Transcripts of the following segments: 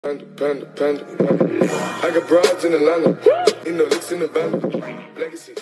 I got broads in Atlanta, in the licks in the band, legacy.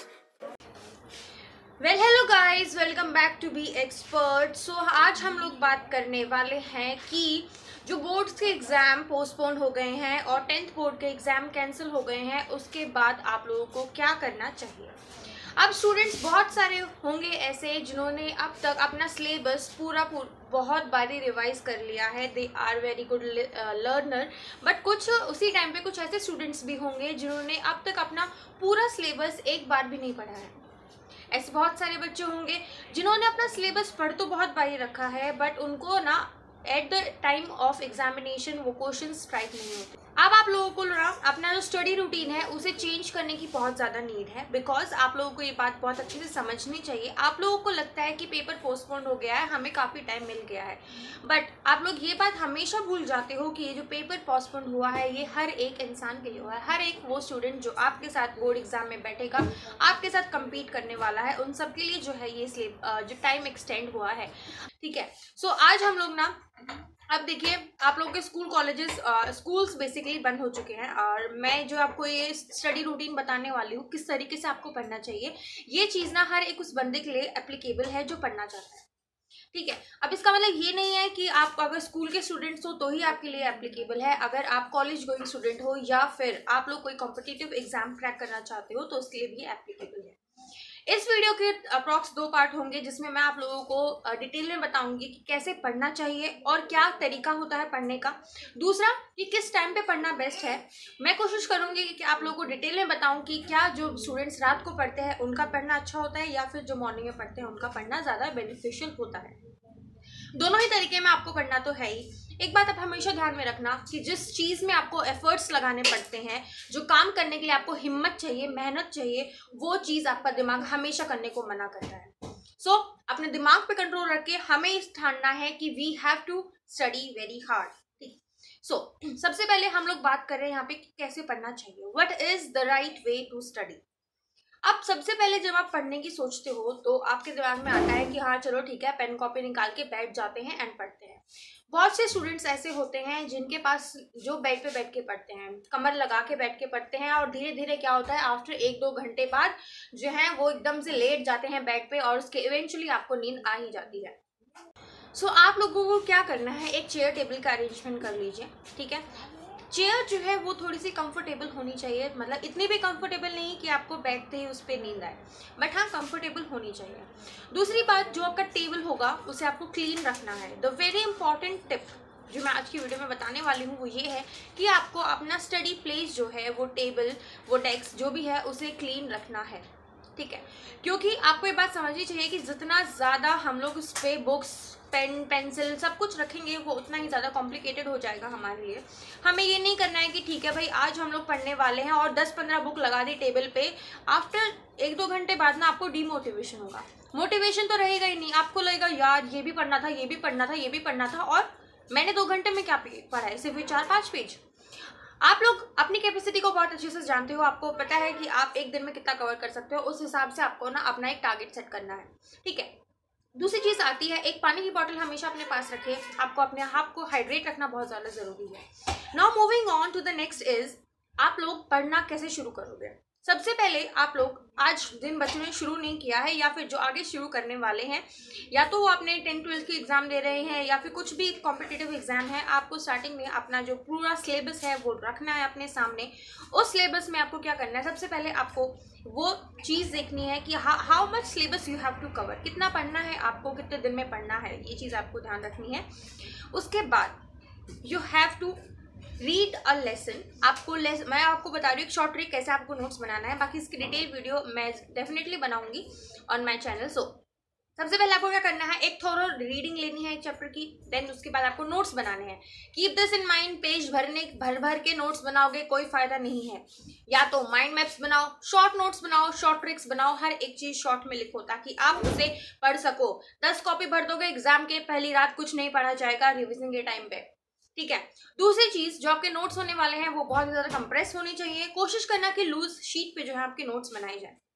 Well hello guys, welcome back to be expert. So आज हम लोग बात करने वाले हैं कि जो बोर्ड्स के एग्ज़ाम पोस्टपोन हो गए हैं और 10th बोर्ड के एग्ज़ाम कैंसिल हो गए हैं, उसके बाद आप लोगों को क्या करना चाहिए। अब स्टूडेंट्स बहुत सारे होंगे ऐसे जिन्होंने अब तक अपना सिलेबस पूरा बहुत बारी रिवाइज कर लिया है, they are very good learner. But कुछ उसी टाइम पे कुछ ऐसे स्टूडेंट्स भी होंगे जिन्होंने अब तक अपना पूरा सिलेबस एक बार भी नहीं पढ़ा है। ऐसे बहुत सारे बच्चे होंगे जिन्होंने अपना सिलेबस पढ़ तो बहुत बारी रखा है, बट उनको ना at the time of examination वो क्वेश्चन स्ट्राइक नहीं होते। अब आप लोगों को ना अपना जो स्टडी रूटीन है उसे चेंज करने की बहुत ज़्यादा नीड है, बिकॉज आप लोगों को ये बात बहुत अच्छे से समझनी चाहिए। आप लोगों को लगता है कि पेपर पोस्टपोन हो गया है, हमें काफ़ी टाइम मिल गया है, बट आप लोग ये बात हमेशा भूल जाते हो कि ये जो पेपर पोस्टपोन हुआ है ये हर एक इंसान के लिए हुआ है। हर एक वो स्टूडेंट जो आपके साथ बोर्ड एग्जाम में बैठेगा, आपके साथ कम्पीट करने वाला है, उन सब के लिए जो है ये जो टाइम एक्सटेंड हुआ है। ठीक है, सो आज हम लोग ना अब देखिए, आप लोगों के स्कूल कॉलेजेस स्कूल्स बेसिकली बंद हो चुके हैं और मैं जो आपको ये स्टडी रूटीन बताने वाली हूँ किस तरीके से आपको पढ़ना चाहिए, ये चीज़ ना हर एक उस बंदे के लिए एप्लीकेबल है जो पढ़ना चाहता है। ठीक है, अब इसका मतलब ये नहीं है कि आप अगर स्कूल के स्टूडेंट्स हो तो ही आपके लिए एप्लीकेबल है। अगर आप कॉलेज गोइंग स्टूडेंट हो या फिर आप लोग कोई कॉम्पिटिटिव एग्जाम क्रैक करना चाहते हो तो उसके लिए भी एप्लीकेबल है। इस वीडियो के अप्रॉक्स 2 पार्ट होंगे जिसमें मैं आप लोगों को डिटेल में बताऊंगी कि कैसे पढ़ना चाहिए और क्या तरीका होता है पढ़ने का। दूसरा, कि किस टाइम पे पढ़ना बेस्ट है। मैं कोशिश करूंगी कि आप लोगों को डिटेल में बताऊं कि क्या जो स्टूडेंट्स रात को पढ़ते हैं उनका पढ़ना अच्छा होता है या फिर जो मॉर्निंग में पढ़ते हैं उनका पढ़ना ज़्यादा बेनिफिशियल होता है। दोनों ही तरीके में आपको पढ़ना तो है ही। एक बात आप हमेशा ध्यान में रखना कि जिस चीज़ में आपको एफर्ट्स लगाने पड़ते हैं, जो काम करने के लिए आपको हिम्मत चाहिए, मेहनत चाहिए, वो चीज़ आपका दिमाग हमेशा करने को मना करता है। सो अपने दिमाग पे कंट्रोल रख के हमें इस ठानना है कि we have to study very hard. ठीक, सो सबसे पहले हम लोग बात कर रहे हैं यहाँ पे कि कैसे पढ़ना चाहिए, what is the right way to study. अब सबसे पहले जब आप पढ़ने की सोचते हो तो आपके दिमाग में आता है कि हाँ चलो ठीक है, पेन कॉपी निकाल के बैठ जाते हैं एंड पढ़ते हैं। बहुत से स्टूडेंट्स ऐसे होते हैं जिनके पास जो बेड पे बैठ के पढ़ते हैं, कमर लगा के बैठ के पढ़ते हैं, और धीरे धीरे क्या होता है, आफ्टर 1-2 घंटे बाद जो है वो एकदम से लेट जाते हैं बेड पे और उसके इवेंचुअली आपको नींद आ ही जाती है। सो आप लोगों को क्या करना है, एक चेयर टेबल का अरेंजमेंट कर लीजिए। ठीक है, चेयर जो है वो थोड़ी सी कंफर्टेबल होनी चाहिए, मतलब इतनी भी कंफर्टेबल नहीं कि आपको बैठते ही उस पर नींद आए, बट हाँ कंफर्टेबल होनी चाहिए। दूसरी बात, जो आपका टेबल होगा उसे आपको क्लीन रखना है। द वेरी इंपॉर्टेंट टिप जो मैं आज की वीडियो में बताने वाली हूँ वो ये है कि आपको अपना स्टडी प्लेस जो है, वो टेबल, वो डेस्क जो भी है, उसे क्लीन रखना है। ठीक है, क्योंकि आपको ये बात समझनी चाहिए कि जितना ज़्यादा हम लोग उस पर बुक्स, पेन, पेंसिल सब कुछ रखेंगे वो उतना ही ज़्यादा कॉम्प्लिकेटेड हो जाएगा हमारे लिए। हमें ये नहीं करना है कि ठीक है भाई आज हम लोग पढ़ने वाले हैं और 10-15 बुक लगा दी टेबल पे, आफ्टर 1-2 घंटे बाद ना आपको डीमोटिवेशन होगा। मोटिवेशन तो रहेगा ही नहीं, आपको लगेगा यार ये भी पढ़ना था, ये भी पढ़ना था, ये भी पढ़ना था, और मैंने 2 घंटे में क्या पढ़ा है, सिर्फ 4-5 पेज। आप लोग अपनी कैपेसिटी को बहुत अच्छे से जानते हो, आपको पता है कि आप एक दिन में कितना कवर कर सकते हो, उस हिसाब से आपको ना अपना एक टारगेट सेट करना है। ठीक है, दूसरी चीज़ आती है, एक पानी की बोतल हमेशा अपने पास रखिए। आपको अपने आप को हाइड्रेट रखना बहुत ज़्यादा ज़रूरी है। Now moving on to the next is, आप लोग पढ़ना कैसे शुरू करोगे। सबसे पहले आप लोग, आज जिन बच्चों ने शुरू नहीं किया है या फिर जो आगे शुरू करने वाले हैं, या तो वो अपने 10th-12th की एग्ज़ाम दे रहे हैं या फिर कुछ भी कॉम्पिटिटिव एग्ज़ाम है, आपको स्टार्टिंग में अपना जो पूरा सिलेबस है वो रखना है अपने सामने। उस सिलेबस में आपको क्या करना है, सबसे पहले आपको वो चीज़ देखनी है कि how much syllabus you have to cover, कितना पढ़ना है आपको, कितने दिन में पढ़ना है, ये चीज़ आपको ध्यान रखनी है। उसके बाद you have to read a lesson. मैं आपको बता रही हूँ एक शॉर्ट ट्रिक कैसे आपको नोट्स बनाना है, बाकी इसकी डिटेल वीडियो मैं डेफिनेटली बनाऊंगी ऑन माई चैनल। सो सबसे पहले आपको क्या करना है, एक थोरो रीडिंग लेनी है एक चैप्टर की, देन उसके बाद आपको नोट्स बनाने हैं। Keep this in mind, page भर के नोट्स बनाओगे कोई फायदा नहीं है। या तो माइंड मैप्स बनाओ, शॉर्ट नोट्स बनाओ, शॉर्ट ट्रिक्स बनाओ, हर एक चीज शॉर्ट में लिखो ताकि आप उसे पढ़ सको। 10 कॉपी भर दोगे, एग्जाम के पहली रात कुछ नहीं पढ़ा जाएगा रिविजन के टाइम पे। ठीक है, दूसरी चीज, जो आपके नोट्स होने वाले हैं वो बहुत ज्यादा कंप्रेस होनी चाहिए। कोशिश करना कि लूज शीट पे जो है आपके नोट्स बनाए जाए।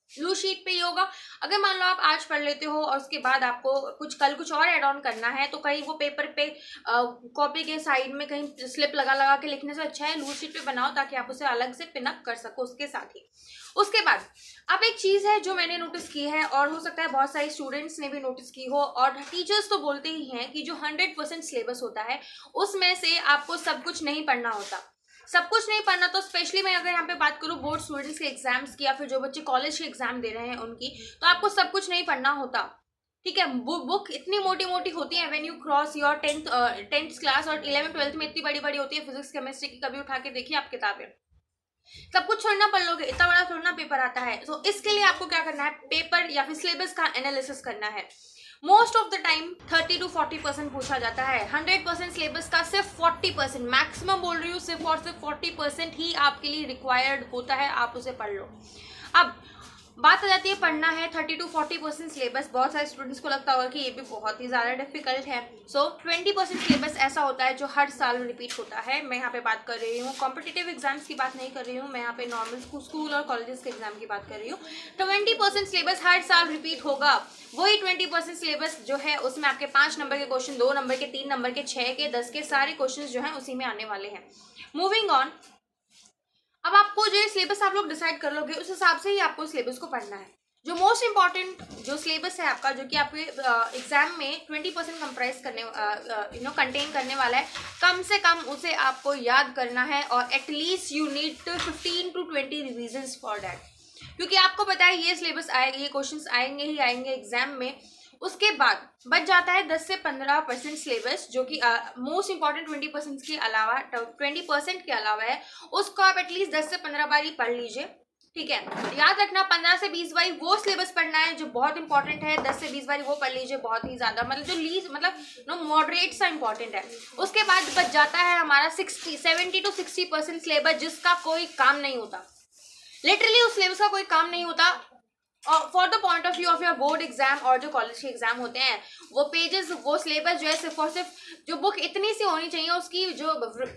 लूज शीट पे ये होगा। अगर मान लो आप आज पढ़ लेते हो और उसके बाद आपको कल कुछ और ऐड ऑन करना है, तो कहीं वो पेपर पे कॉपी के साइड में कहीं स्लिप लगा के लिखने से अच्छा है लूज शीट पे बनाओ, ताकि आप उसे अलग से पिनअप कर सको उसके साथ ही। उसके बाद अब एक चीज़ है जो मैंने नोटिस की है, और हो सकता है बहुत सारे स्टूडेंट्स ने भी नोटिस की हो, और टीचर्स तो बोलते ही हैं कि जो 100% सिलेबस होता है उसमें से आपको सब कुछ नहीं पढ़ना होता। सब कुछ नहीं पढ़ना तो स्पेशली मैं अगर यहाँ पे बात करूँ बोर्ड स्टूडेंट्स के एग्जाम्स की, या फिर जो बच्चे कॉलेज के एग्जाम दे रहे हैं उनकी, तो आपको सब कुछ नहीं पढ़ना होता। ठीक है, बुक इतनी मोटी मोटी होती है, when you cross your tenth class, और 11th-12th में इतनी बड़ी बड़ी होती है फिजिक्स केमिस्ट्री की। कभी उठा के देखिए आप किताबें, सब कुछ छोड़ना पढ़ लोगे, इतना बड़ा थोड़ा पेपर आता है। तो इसके लिए आपको क्या करना है, पेपर या फिर सिलेबस का एनालिसिस करना है। Most of the time 30 to 40% पूछा जाता है। 100% सिलेबस का सिर्फ 40%, मैक्सिमम बोल रही हूँ, सिर्फ और सिर्फ 40% ही आपके लिए रिक्वायर्ड होता है, आप उसे पढ़ लो। अब बात आ जाती है पढ़ना है 30 to 40% सिलेबस। बहुत सारे स्टूडेंट्स को लगता होगा कि ये भी बहुत ही ज़्यादा डिफिकल्ट है। सो 20% सिलेबस ऐसा होता है जो हर साल रिपीट होता है। मैं यहाँ पे बात कर रही हूँ कॉम्पिटिटिव एग्जाम्स की बात नहीं कर रही हूँ, मैं यहाँ पे नॉर्मल स्कूल और कॉलेजेस के एग्जाम की बात कर रही हूँ। 20% सिलेबस हर साल रिपीट होगा। वही 20% सिलेबस जो है उसमें आपके 5 नंबर के क्वेश्चन, 2 नंबर के, 3 नंबर के, 6 के, 10 के सारे क्वेश्चन जो हैं उसी में आने वाले हैं। मूविंग ऑन, अब आपको जो सिलेबस आप लोग डिसाइड कर लोगे उस हिसाब से ही आपको सिलेबस को पढ़ना है। जो मोस्ट इंपॉर्टेंट जो सिलेबस है आपका, जो कि आपके एग्जाम में 20% कंप्राइज करने कंटेन करने वाला है, कम से कम उसे आपको याद करना है, और at least you need 15 to 20 revisions for that. क्योंकि आपको पता है ये सिलेबस आएगा, ये क्वेश्चंस आएंगे ही आएंगे एग्जाम में। उसके बाद बच जाता है 10 से 15% सिलेबस, जो कि मोस्ट इंपॉर्टेंट 20% के अलावा 20% के अलावा है। उसको आप एटलीस्ट 10 से 15 बार ही पढ़ लीजिए। ठीक है, याद रखना 15 से 20 बार वो सिलेबस पढ़ना है जो बहुत इंपॉर्टेंट है। 10 से 20 बार वो पढ़ लीजिए, बहुत ही ज्यादा, मतलब जो लीज मतलब मॉडरेट सा इंपॉर्टेंट है। उसके बाद बच जाता है हमारा 70 to 60% सिलेबस, जिसका कोई काम नहीं होता। लिटरली उस सिलेबस का कोई काम नहीं होता। और for the point of view of your board exam और जो कॉलेज के एग्जाम होते हैं, वो पेजेस, वो सिलेबस जो है सिर्फ और सिर्फ जो बुक इतनी सी होनी चाहिए, उसकी जो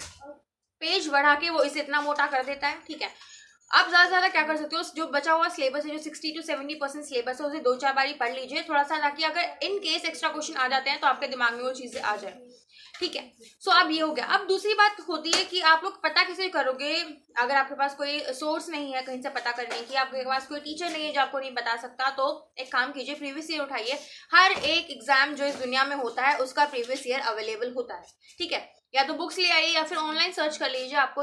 पेज बढ़ा के वो इसे इतना मोटा कर देता है। ठीक है, आप ज़्यादा से ज़्यादा क्या कर सकते हो, जो बचा हुआ सिलेबस है, जो 60 to 70% सिलेबस है, उसे 2-4 बार ही पढ़ लीजिए थोड़ा सा, ताकि अगर इन केस एक्स्ट्रा क्वेश्चन आ जाते हैं तो आपके दिमाग में वो चीज़ें आ जाए। ठीक है, सो अब ये हो गया। अब दूसरी बात होती है कि आप लोग पता कैसे करोगे, अगर आपके पास कोई सोर्स नहीं है कहीं से पता करने की, आपके पास कोई टीचर नहीं है जो आपको नहीं बता सकता, तो एक काम कीजिए, प्रीवियस ईयर उठाइए। हर एक एग्जाम जो इस दुनिया में होता है उसका प्रीवियस ईयर अवेलेबल होता है। ठीक है, या तो बुक्स ले आइए या फिर ऑनलाइन सर्च कर लीजिए, आपको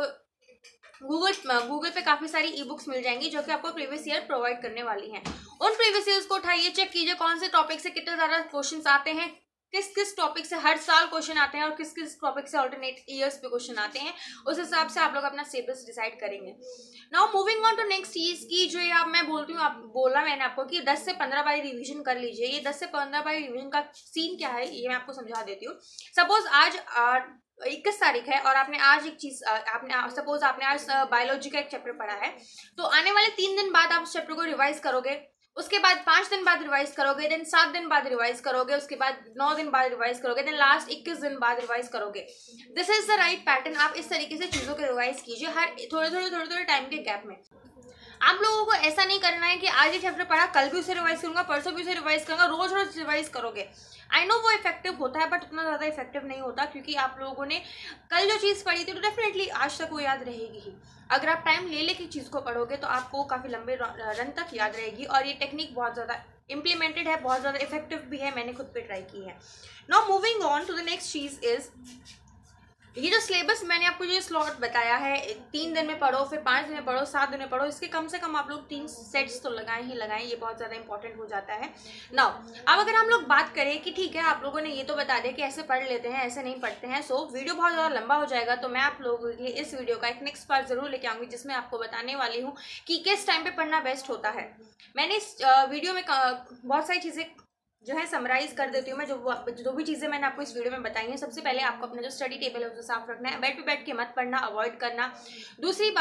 गूगल पे काफी सारी ई बुक्स मिल जाएंगी जो कि आपको प्रीवियस ईयर प्रोवाइड करने वाली हैं। उन प्रीवियस ईयर्स को उठाइए, चेक कीजिए कौन से टॉपिक से कितने ज्यादा क्वेश्चंस आते हैं, किस किस टॉपिक से हर साल क्वेश्चन आते हैं, और किस किस टॉपिक से ऑल्टरनेट ईयर्स पे क्वेश्चन आते हैं। उस हिसाब से आप लोग अपना सिलेबस डिसाइड करेंगे। Now moving on to next चीज की, जो ये आप मैं बोलती हूँ, आप बोला मैंने आपको कि 10 से 15 बार रिवीजन कर लीजिए। ये 10 से 15 बार रिवीजन का सीन क्या है ये मैं आपको समझा देती हूँ। सपोज आज 21 तारीख है और आपने आज एक चीज सपोज आपने आज बायोलॉजी का एक चैप्टर पढ़ा है, तो आने वाले 3 दिन बाद आप उस चैप्टर को रिवाइज करोगे, उसके बाद 5 दिन बाद रिवाइज करोगे, देन 7 दिन बाद रिवाइज करोगे, उसके बाद 9 दिन बाद रिवाइज करोगे, देन लास्ट 21 दिन बाद रिवाइज करोगे। This is the right pattern. आप इस तरीके से चीजों को रिवाइज कीजिए हर थोड़े टाइम के गैप में। आप लोगों को ऐसा नहीं करना है कि आज ये चैप्टर पढ़ा कल भी उसे रिवाइज करूंगा, परसों भी उसे रिवाइज करूंगा, रोज रोज रिवाइज करोगे। आई नो वो इफेक्टिव होता है, बट उतना ज़्यादा इफेक्टिव नहीं होता, क्योंकि आप लोगों ने कल जो चीज़ पढ़ी थी तो डेफिनेटली आज तक वो याद रहेगी ही। अगर आप टाइम ले लेके चीज़ को पढ़ोगे तो आपको काफ़ी लंबे रन तक याद रहेगी, और ये टेक्निक बहुत ज़्यादा इम्प्लीमेंटेड है, बहुत ज़्यादा इफेक्टिव भी है, मैंने खुद पे ट्राई की है। Now moving on to the next चीज़ इज, ये जो सिलेबस मैंने आपको जो स्लॉट बताया है, 3 दिन में पढ़ो, फिर 5 दिन में पढ़ो, 7 दिन में पढ़ो, इसके कम से कम आप लोग 3 सेट्स तो लगाएं ही लगाएं, ये बहुत ज़्यादा इंपॉर्टेंट हो जाता है। नाउ अब अगर हम लोग बात करें कि ठीक है आप लोगों ने ये तो बता दिया कि ऐसे पढ़ लेते हैं, ऐसे नहीं पढ़ते हैं, सो वीडियो बहुत ज़्यादा लंबा हो जाएगा, तो मैं आप लोगों के लिए इस वीडियो का एक नेक्स्ट पार्ट जरूर लेके आऊँगी, जिसमें आपको बताने वाली हूँ कि किस टाइम पर पढ़ना बेस्ट होता है। मैंने इस वीडियो में बहुत सारी चीज़ें जो है समराइज कर देती हूँ मैं, जो भी चीज़ें मैंने आपको इस वीडियो में बताई हैं। सबसे पहले आपको अपना जो स्टडी टेबल है उसे साफ रखना है, बेड पे बैठ के मत पढ़ना, अवॉइड करना। दूसरी बात,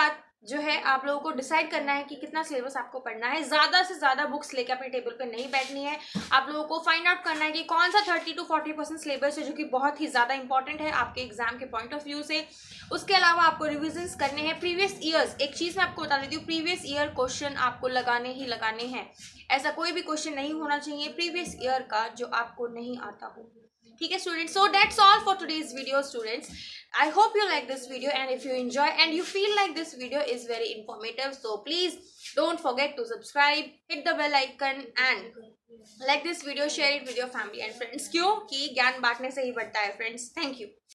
जो है आप लोगों को डिसाइड करना है कि कितना सिलेबस आपको पढ़ना है। ज़्यादा से ज़्यादा बुक्स लेके अपने टेबल पे नहीं बैठनी है। आप लोगों को फाइंड आउट करना है कि कौन सा 30 to 40% सिलेबस है जो कि बहुत ही ज़्यादा इंपॉर्टेंट है आपके एग्जाम के पॉइंट ऑफ व्यू से। उसके अलावा आपको रिविजन्स करने हैं प्रीवियस ईयर्स। एक चीज़ मैं आपको बता देती हूँ, प्रीवियस ईयर क्वेश्चन आपको लगाने ही लगाने हैं। ऐसा कोई भी क्वेश्चन नहीं होना चाहिए प्रीवियस ईयर का जो आपको नहीं आता हो। ठीक है students, so that's all for today's video students. I hope you like this video, and if you enjoy and you feel like this video is very informative, so please don't forget to subscribe, hit the bell icon and like this video, share it with your family and friends। क्यों कि ज्ञान बांटने से ही बढ़ता है friends. Thank you.